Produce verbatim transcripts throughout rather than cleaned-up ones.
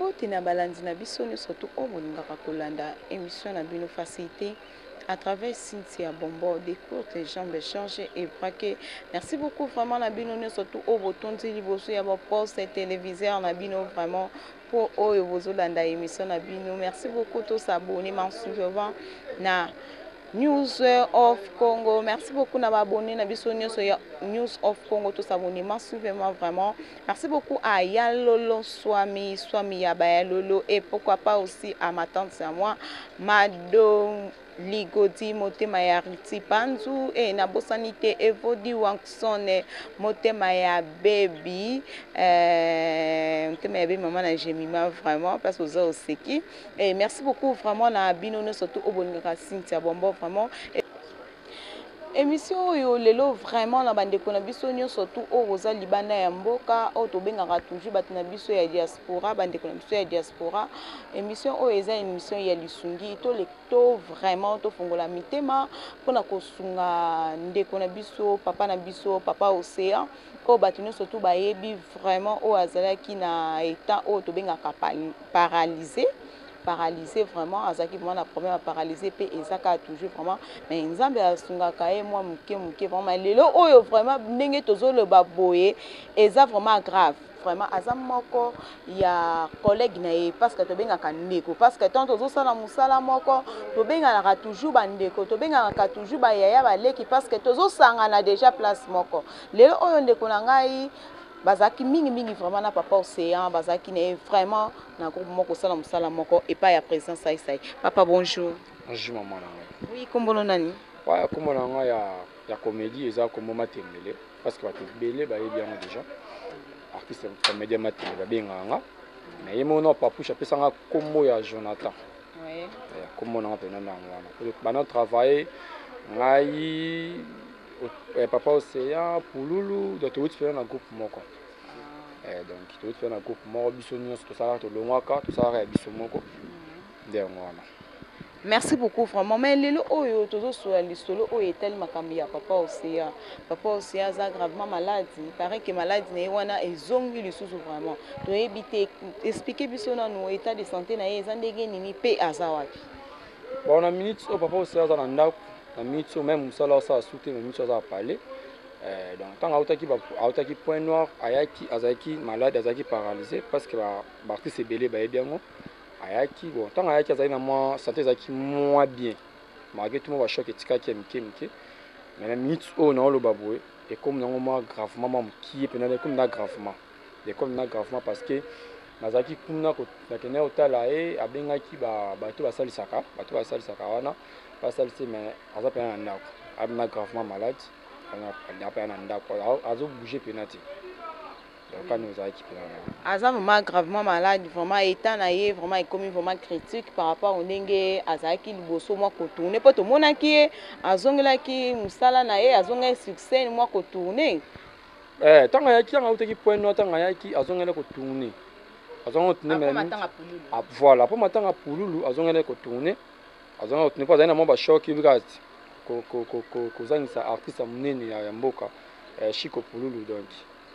Mbote na balandi na biso surtout au bolingaka kolanda émission na bino facilité à travers Cynthia Bombo des courtes jambes chargées et braquées. Merci beaucoup vraiment na bino surtout au botondi liboso ya ba poste téléviseur na bino vraiment pour oyo bozolanda émission na bino. Merci beaucoup tous abonnés mensuivant na News of Congo. Merci beaucoup na abonné na biso nyonso ya News of Congo tous abonnements suivez-moi vraiment. Merci beaucoup à Yalolo Swami Swami Yabayalolo et pourquoi pas aussi à ma tante à moi Mado Ligodi Motema ya Riti Panzu et na bosanité Evodi Wankson Motema ya Baby euh Motema ya Baby maman na Jemima vraiment parce que vous aussi qui et merci beaucoup vraiment na bino surtout au bonga Cynthia Bombo vraiment émission yo lelo vraiment na bandeko na biso nyo surtout au rosa libanda ya mboka au to bengaka toujours bat na biso ya diaspora bandeko na biso ya diaspora émission o eza émission ya lisungi to le to vraiment to fongola mitema pona kosunga ndeko na biso papa na biso papa océan ko batino surtout bayebi vraiment o azalaki na état o to bengaka paralysé paralysé vraiment azaki vraiment la problème à paralyser pe ezaka toujours vraiment mais nzambe asungaka ye moi muke muke vraiment lelo oyo vraiment ndenge tozolo baboye eza vraiment grave vraiment azam moko ya collègue na ye parce que to bengaka ndeko parce que tant tozo sala musala moko to bengaka toujours bandeko to bengaka toujours ba yaya baleki parce que tozo sangana déjà place moko lelo oyo ndeko na ngai bazaki mingi mingi vraiment na papa océan bazaki ne vraiment na groupe moko sala musala moko et pas ya présence ça ça papa bonjour bonjour maman oui kombono nani ouais kombono nga ya ya comédie eza comme matembele parce que bato belé ba yebi yango déjà artiste comédien matembele ba benganga mais yemo no papouche apesa nga kombo ya Jonathan ouais kombo na pena na ngwana bana travailler ngai papa océan pululu de tout faire na groupe moko eh donc tout faire na groupe moko biso nyonso to sala to longwaka to sala ya biso moko de ngwana. Merci beaucoup vraiment mais lelo oyo tozo sur lisolo oyo etel makambi ya papa océan papa océan za gravement malade il paraît que malade ne wana ezongi lisusu vraiment to ebite expliquer biso na no état de santé na ye ezandenge nini pe azawapi bon na minute au papa océan za na ndako na minute même musala ça souté na minute ça parler euh donc tant autaki ba autaki point noir ayaki azaki malade azaki paralysé parce que ba artiste belé ba ebiango ayaki bon tant ayaki azaki na moi santé azaki moins bien malgré tout moi choc etika ki mike mike mais na minute au na lo baboué et comme na moi gravement mam qui est pénal comme na gravement et comme na gravement parce que nazaki kuna ko na kene otala e abengaki ba bato basalisaka bato basalisaka wana basalisi mais aza pena na ndako abna gravement malade ana pena na ndako azo bouger penati donc quand nous aki pena aza vraiment gravement malade vraiment état na ye vraiment comme vraiment critique par rapport au ndenge azaki liboso moi ko tourner po to monaki azongelaki musala na ye azonga succès moi ko tourner eh tanga yaki anga utaki point no tanga yaki azongela ko tourner azonga tourner mais voilà pour matanga pululu azongela ko tourner azonga tourner pas na mo ba choc ibigati ko ko ko ko kozangisa artiste munene ya mboka eh Chico Pululu donc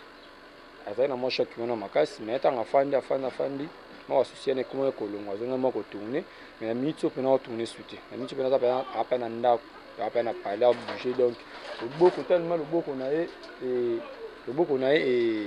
azana mo choc wana makasi mais tanga fandi afanda fandi mo associé comme ko longo azonga mo ko tourner mais na minute pe na tourner suite na minute pe na za pa na ndako ya pa na parler à bouger donc beaucoup tellement le beaucoup na et le beaucoup na et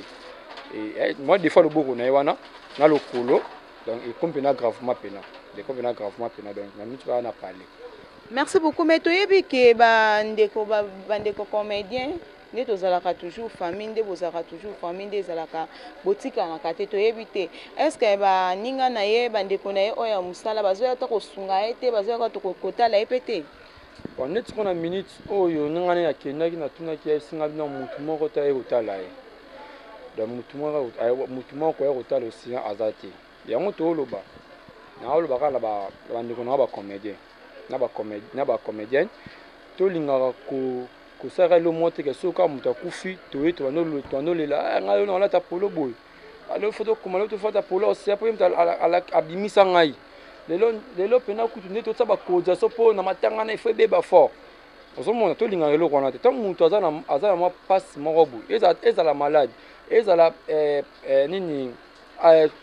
et moi des fois le beaucoup na wana na le kolo donc il compena gravement pena de compena gravement pena donc na minute va na parler. Merci beaucoup mais toyebi ke ba ndeko ba ndeko comédien ne tozalaka toujours famille nde bozalaka toujours famille nde ezalaka botika na kate toyebi te est-ce que ba ninga na ye ba ndeko na ye oya musala bazoya ta kosunga ye te bazoya ka to kotala ye pete bon net ko na minute oyo ninga na yakendaki na tunaki ya singa bino mutu moko ta ye kotala ye donc mutu moko mutu moko ya kotala aussi azati yango to loba na loba kala ba ba ndeko na ba comédien na ba comédien na ba comédien to lingaka ko ko sara lo monte ke soka mutu akufi to eto no lo to no lela ngayo na la ta polo boy alors photo comme là to fata polo c'est après mutu ala abimisa ngai lelo lelo pena kutu ne to tsaba koja so po na matanga na ifebe ba fort ozomona to lingaka lo kwana te tant mutu azana azana ma passe moko boy eza eza la malade eza la eh nini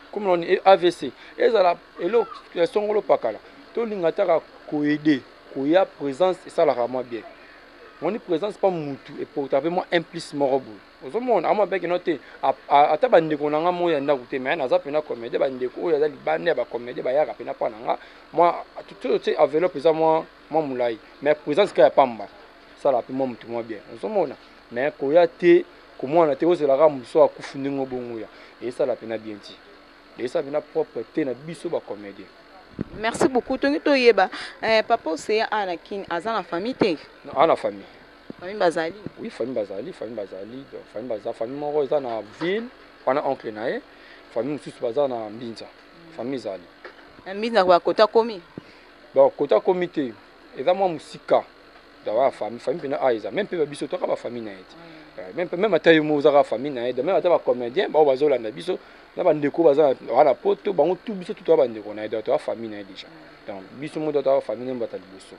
comme on est A V C et ça la et l'eau sont le pakala to lingataka ko aider ko ya présence et ça la rama bien mon présence pas mutu et pour taper moi implice morobo ozo mon ama beke noté ata bande ko nanga mo ya ndaku te mais na za pena comédie bande ko ya za libane ba comédie ba ya ka pena pa nanga moi tout tu enveloppe ça moi moi moulai mais présence ka ya pamba ça la pe moi mutu moi bien ozo mona mais ko ya te ko moi na te ozo la ga muso akufundi ngo bongo ya et ça la pena bien ti et ça vient propreté na biso ba comédien. Merci beaucoup. Tongi to yeba eh papa c'est ana kin aza na famille te. Non, ana famille. Famille Bazali. Oui, famille Bazali, famille Bazali, donc famille Bazali, famille moko eza na ville, wana oncle nae, famille mususu baza na Mbinza. Famille Zali. Mbinza kwa kota komi. Donc kota comité, eza mwa musika. Dawa famille, famille pena aiza, même pe biso to ka ba famille na eti. Même même atayo mo za ka famille na eti, même ata ba comédien, ba bazolanda biso. Na bandeko baza wana poto bango tout biso tout bandeko na eda to famille na déjà donc biso mo to famille mbata liboso.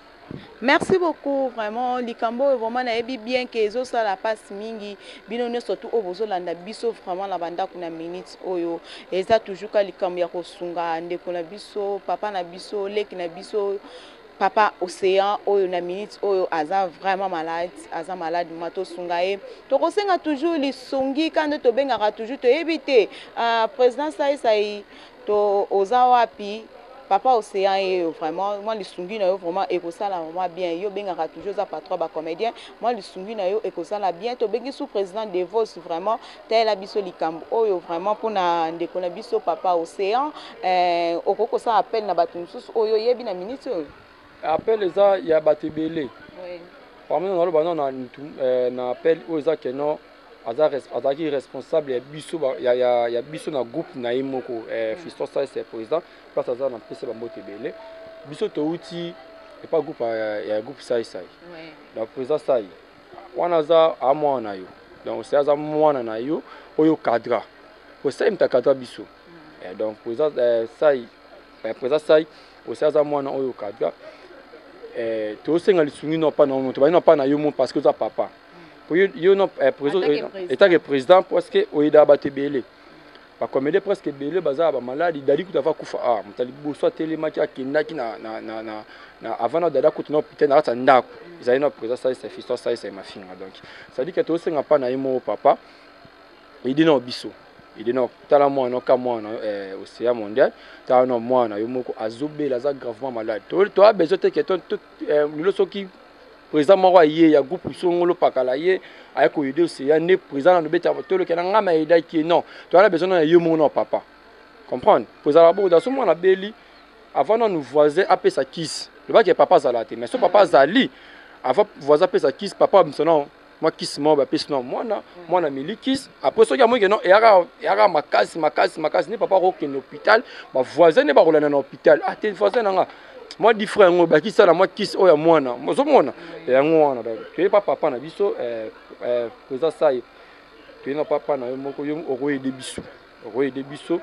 Merci beaucoup vraiment likambo vraiment na ebi bien que ezo sala passe mingi bino ne surtout au bozolanda biso vraiment la banda kuna minutes oyo eza toujours ka likambo ya kosunga ndeko na biso papa na biso leki na biso papa Océan oyo na minutes oyo aza vraiment malade aza malade mato sungae to kosenga toujours li songi quand to bengaka toujours to éviter euh, président sai sai to oza wapi papa Océan et vraiment moi li songi na yo vraiment ekosala vraiment bien yo bengaka toujours za patron ba comédien moi li songi na yo ekosala bien to bengi sous président de Vos vraiment tel abiso likambo oyo vraiment pour na ndeko na biso papa Océan euh okoko sa appel na batu mususu oyo yebi na minutes oyo appel eza ya batebele oui parmi nous na na na appel oza keno aza azaki responsable ya biso ya ya ya biso na groupe na imoko eh Fiston ça c'est président place aza na pese ba mbotebele biso to uti et pas groupe ya groupe sai sai oui donc président sai wana za amwa na yo donc c'est aza mwana na yo oyo cadre ko sai mta cadre biso et donc président sai président sai aussi aza mwana oyo cadre eh to senga lisungi no pa na moto ba no pa na yo mo parce que za papa pour yo no président état que président parce que oida batebele ba comédie presque belé baza ba malade dali kuta va kufa ah mutali boso telema ki akendaki na na na na na avant na dada kutu na hôpital na rata ndako izali na président ça c'est Fiston ça c'est ma fille donc ça dit que to senga pa na yo mo papa idi no biso il dit non tala mwana ka mwana eh Océan mondial tala no mwana yo moko azobela za gravement malade to to a besoin te que ton le soki président moko ye ya groupe songolo pakala ye ay ko aider Océan ne président no beta to le kenanga ma aida ki non to a besoin na yo mon papa comprendre président labo dans ce moment na beli avant nos voisins appelle sa kiss le ba que papa zalate mais son papa zali avant voisin appelle sa kiss papa msona moi kiss mo ba pesi no mwana mwana mili kiss après so ya mo ke no yaka yaka makasi makasi makasi ni papa ko ke no hôpital ba voisin ne ba rolana na hôpital ah te voisin nga moi di frère ngo ba kisa na moi kiss o ya mwana mo so mwana ya ngwana da ke papa papa na biso eh eh président sai ke no papa na yo moko yo o ko aider biso o ko aider biso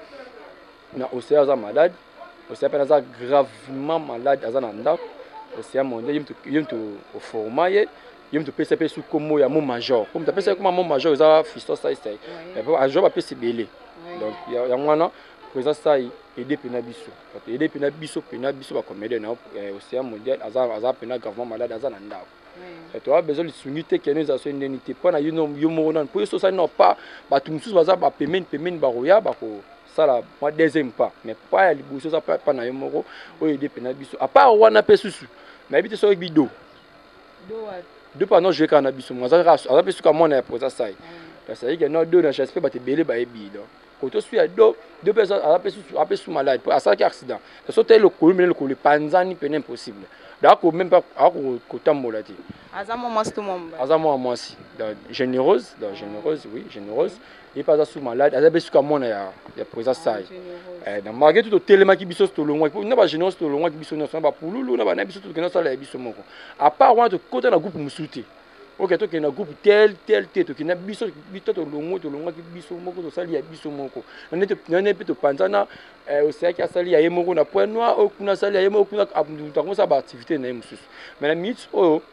na Océan za malade Océan pena za gravement malade azana ndako Océan mondial yimto yimto au formaye yom to pesa pesa comme ya mon major comme tu pesa comme mon major ça Fiston ça c'est mais a job pesa belé donc ya ya mwana président ça aider pena biso aider pena biso pena biso ba comédien na Océan mondial aza aza pena gravement malade aza na ndako et tu as besoin de s'unité que nous avons une unité pas na yo yo mona pour ça ça non pas ba tout mususu baza ba paiement paiement ba roya ba ko ça la moi deuxième pas mais pas ya liboso ça pas na yo moko o aider pena biso à part wana pesusu mais habite so bido do deux pendant je kana biso moi ça ça peut comme on est pour ça ça ça dit que non deux na j'espère ba te belé ba ebi donc quand tu suis à deux deux personnes à peu à peu sous malade à ça qui accident ça sauter le col mais le col panzani peine impossible d'accord même pas à côté molati azamo moi tout monde azamo moi aussi donc généreuse donc généreuse oui généreuse et pas sous malade à peu comme on est ya présence ça eh dans malgré tout tellement qui biso to longwa na ba généreuse to longwa qui biso na ba pululu na ba na biso to que na sala biso moko à part on to côté na groupe musuti ok to que na groupe tel tel tel to que na biso biso to longwa to longwa qui biso moko to sali ya biso moko na ne to na ne to panzana eh Océan qui a sali ya moko na point noir o kuna sali ya moko kuna abundu ta ça ba activité na mususu mais la minute o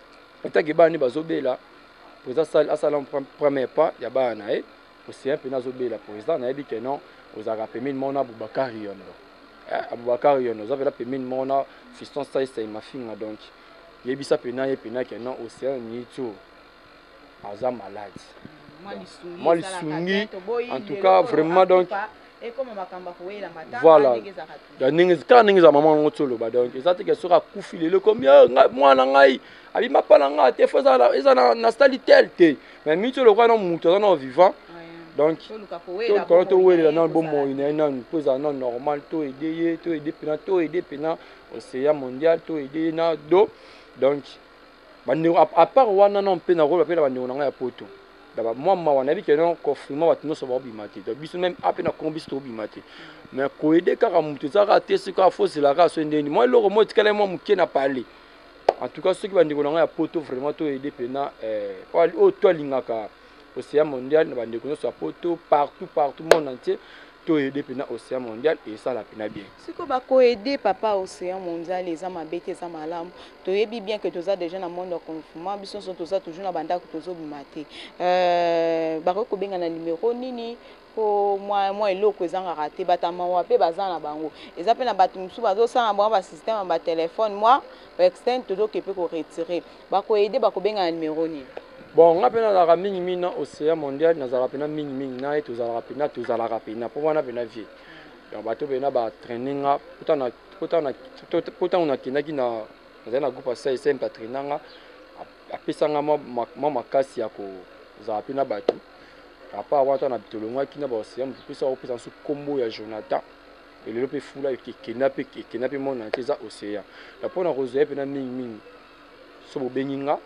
ta ke ba ni bazobela pour ça sali asala premier pas ya ba na e Océan pe na zobela président na ebi que non ozalaka pembeni mona Aboubakar Yondo. Aboubakar Yondo ozavela pembeni mona fiston Saïssa Mafinga donc yebisa pena ye pena ke non Océan Nito aza malade. Moi lisungi en tout cas vraiment donc voilà ya ndenge kala ndenge za maman ngo tsoloba donc ezate ke soka kufi lelo comme mwana ngai abima pala nga te faza eza na stali tel te mais mito le kwa na muto na vivant donc quand to welela na bon mo ina na poza na normal to aider to aider pena to aider pena Océan mondial to aider na do donc bande à part wana non pe na rôle pe na bande na ya poto d'abord moi moi on a vu que non confinement va tenir sur bimati donc biso même à peine combis to bimati mais ko aider car mutu za rater ce qu'il faut c'est la race ndeni moi le remote kala moi muke na parler en tout cas ceux qui bande na ya poto vraiment to aider pena euh o to lingaka Océan mondial na bande ko sur poto partout partout monde entier to aider pena Océan mondial et ça la pena bien siko ba ko aider papa Océan mondial les ama bete za malamu to yebi bien que toza déjà na monde confinement biso so toza toujours na banda ko tozo bimate euh ba ko benga na numéro nini ko moi moi eloko ezanga raté batama wa pe bazana bango eza pe na batu musu bazo sanga bango ba système ba téléphone moi ba externe todo ke pe ko retirer ba ko aider ba ko benga na numéro nini. Bon, on a la mingi mina Océan mondial, nous avons la mingi mingi na et tous à la pena, tous à la rapina pour moi on a bien vie. Donc bateau bena ba training là, pourtant on a pourtant on a pourtant on a qui na qui na dans un groupe assez simple training là, après ça moi moi makasi ya ko za pena bateau. Après avoir on a bitolongwa qui na ba Océan, puis ça représente sous combo ya Jonathan. Et le pe fou là qui kidnappé qui kidnappé mon entier Océan. La pour on a rosé pena mingi mingi. So benginga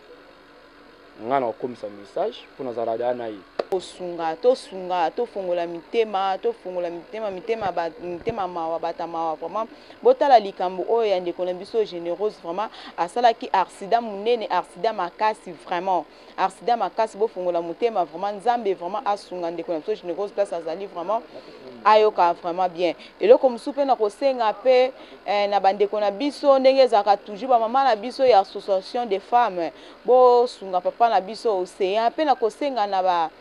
ngana comme ça message pour nous arrêter na yi to sunga to sunga to fongola mitema to fongola mitema mitema ba mitema mawa batama vraiment botala likambo oyo ya ndeko na biso généreuse vraiment asala ki accident munene accident makasi vraiment accident makasi bo fongola mutema vraiment nzambe vraiment asunga ndeko na biso généreuse place azali vraiment ayoka vraiment bien et le comme soupe na kosenga pe na bandeko na biso ndenge zaka toujours ba mama na biso ya association des femmes bo sunga papa na biso Océan pe na kosenga na ba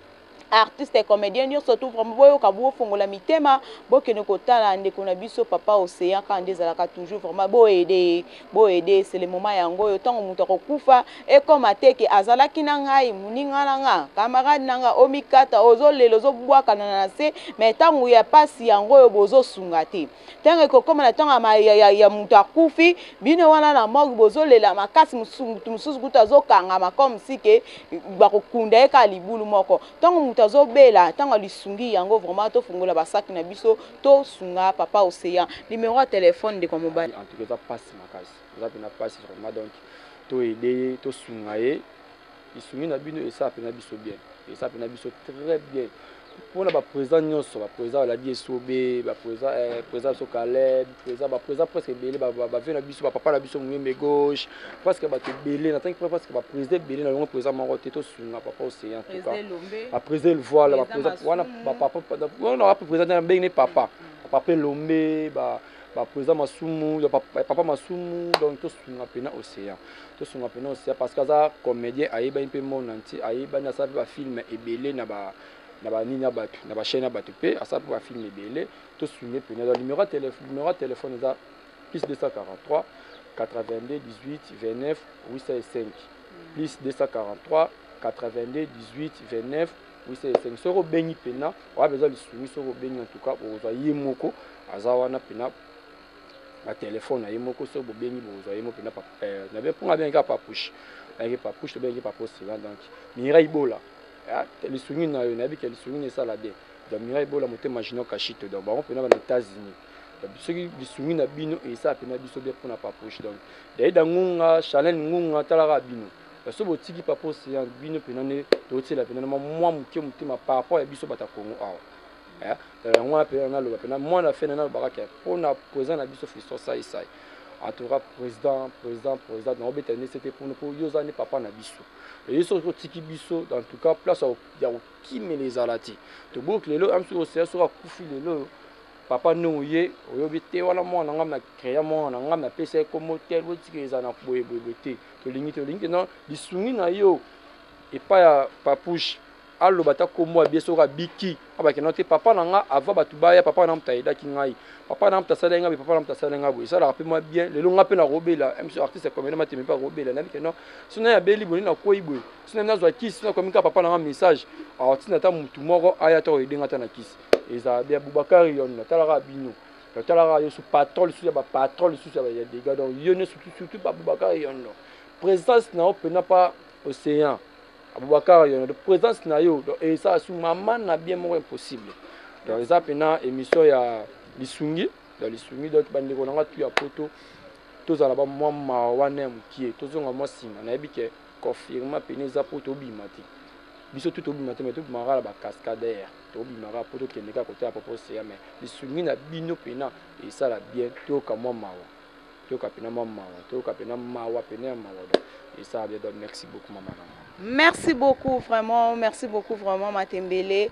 artiste et comédien surtout vraiment boyo kabuo fongola mitema bokene kotala ndeko na biso papa Océan quand ezalaka toujours vraiment bo aider bo aider c'est le moment yango yo tango muto kokufa et comme ateke azalaki na ngai muninga na nga camarade nanga omikata ozolelo zobwaka na nase mais tango ya pasi yango yo bozo sunga te tango ko comme na tango ya ya muto akufi bino wana na morgue bozolela makasi musungu mususu kutazo kanga makom sike bakokunda eka libulu moko tango zo bela tango lisungi yango vraiment to fungola basaki na biso to sunga papa Océan numéro de téléphone de comme mobile en tout cas passe makasi ça peut na passe vraiment donc to aider to sunga e lisungi na bino et ça peut na biso bien et ça peut na biso très bien pour la président nyonso ba président la die sobe ba président eh président so Caleb président ba président presque belé ba ba vient na biso ba papa na biso mwembe gauche parce que ba te belé na tant que parce que ba président belé na long président mango teto sunga papa Océan en tout cas ba président le voile ba président wana ba papa on a président na bengi papa papa Lombe ba ba président Masumu papa Masumu donc to sunga pena Océan to sunga pena Océan parce que ça comédien ayiba un peu mon entier ayiba na sa ba film et belé na ba na ba nini abatu na ba chaîne abatu pe asa pour film belé to sunga pena le numéro téléphone numéro téléphone est plus deux cent quarante-trois quatre-vingt-deux dix-huit vingt-neuf huit cent cinq plus deux cent quarante-trois quatre-vingt-deux dix-huit vingt-neuf huit cent cinq soro bengi pena on a besoin de sunga soro bengi en tout cas pour yemoko azawana pena ma téléphone na yemoko so bo bengi bo yemoko pena pa na bien pour bien ka pa push avec pa push to bengi pa poste là donc mira ibola le sungi na yo na bi que le sungi ça la bien donc mira ibola moté imaginer kashito donc ba on pena na États-Unis donc ceux qui sungi na bino et ça pena biso bien pour na pa push donc d'ailleurs ngunga challenge ngunga talaka bino parce que botiki pa poste ya bino pena ne to tela pena moi muke mutima par rapport ya biso bata Congo awa eh moi pena na lo pena moi na fait na baraka pour na président na biso fisto ça et ça en tout cas président président président na obetane c'était pour nous pour yozane papa na biso et ils sont tiki biso dans tout cas place ya qui me les alati to boucle lelo am sur c'est sur kufi lelo papa no ye oyobite wana mwana ngam na créer mwana ngam na pesa comme hôtel botiki ezana boye boye te to lingi to lingi non lisungi na yo et pas ya papouche allo bata komo abieso ka biki abaki note papa nanga ava batu baya papa na mtaida kingai papa na mtasala nga papa na mtasala nga bo ça la rappelle moi bien le longa pe na robela M C artiste comme na temi pas robela na bikeno sino ya beli boni na koibo sino na zwa kisi na komika papa na message alors tina ta mutu moko aya to edenga ta na kisi eza bien Boubacar yon na tala bino na tala yo su patrol su ya ba patrol su ya des gars donc yone surtout surtout pas Boubacar yon no présence na opena pas océan Aboubacar yon de présence na yo et ça sous maman na bien moins impossible donc ça pena émission ya lisungi dans lisungi donc bande ko nga tu ya poto tous ala ba moi ma wana mukie tous nga moi sima na ebike confirma pena za poto bimati biso tout obimati mais tout mara ba cascadeur to bimara poto keneka côté à propos c'est mais lisungi na bino pena et ça la bien to ka moi mawa to ka pena moi mawa to ka pena mawa pena mawa et ça bien donc merci beaucoup maman. Merci beaucoup, vraiment, merci beaucoup, vraiment, Matembele.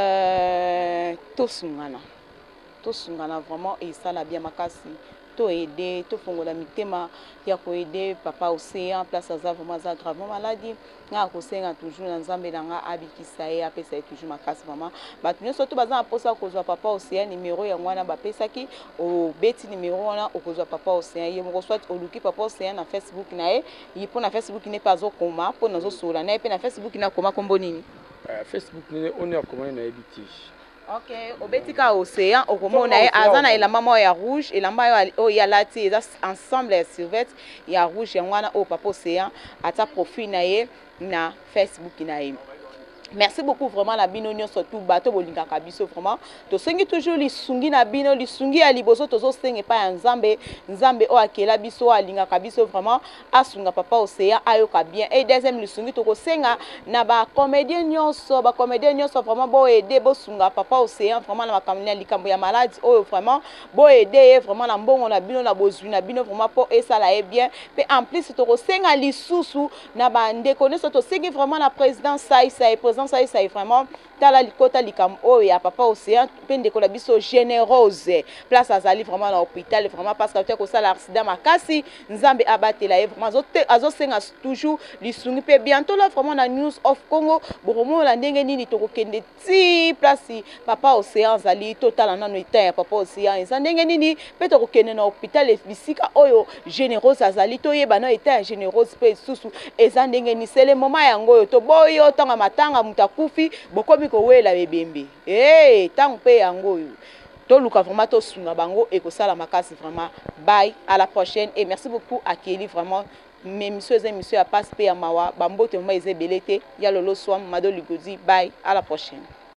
Euh, Tosungana. Tosungana, vraiment, et ça, la bien, makasi. To aider, to fongola mitema, ya ko aider papa océan, place à ça, vraiment, ça gravement maladie. Nga ko senga toujours na nzambe na nga abikisa ye apesa ye toujours makasi vraiment. Ba tunyo surtout baza aposa kozwa papa océan numéro ya ngwana ba pesaki o beti numéro wana okozwa papa océan ye moko soit oluki papa océan na Facebook na ye, yi po na Facebook ne pas zo koma, po na zo sola na ye pe na Facebook na koma kombo nini? Euh Facebook ne on est comment na ebiti. Ok, obetika océan okomona ye azana elamba mo ya rouge elamba yo ya lati eza ensemble ya survêt ya rouge ya ngwana o papa océan ata profil na ye na Facebook na ye. Merci beaucoup vraiment la bino nyonso tout bato bolinga kabiso vraiment to sengi toujours lisungi na bino lisungi ya liboso tozo senge pa ya nzambe nzambe o akela biso alinga kabiso vraiment asunga papa océan ayoka bien et deuxième lisungi to ko senga na ba comédien nyonso ba comédien nyonso vraiment bo aider bo sunga papa océan vraiment na makamina likambo ya maladie o vraiment bo aider vraiment na mbongo na bino na bozwi na bino vraiment po esala e bien pe en plus to ko senga lisusu na ba ndeko nyonso to sengi vraiment na président sai sai ça ça est vraiment tala likota likam o ya papa océan pende ko la biso générose place azali vraiment na hôpital vraiment parce que ko sala accident makasi nzambe abatela e vraiment azote azosenga toujours lisungi pe bientôt là vraiment na news of Congo bomo la ndenge nini to ko kende ti place papa océan zali total na no ita ya papa océan eza ndenge nini pe to ko kende na hôpital e bisika oyo générose azali to yeba na ita générose pe susu eza ndenge ni c'est le moment yango to boyo tanga matanga mutakufi bokomi ko wela bebembe eh tant pe yango to luka vraiment to sunga bango et ko sala makasi vraiment bye à la prochaine et merci beaucoup à Kelly vraiment mes messieurs et messieurs à passe pe ya mawa bambote mo ezebelete ya lolo swam mado ligodi bye à la prochaine.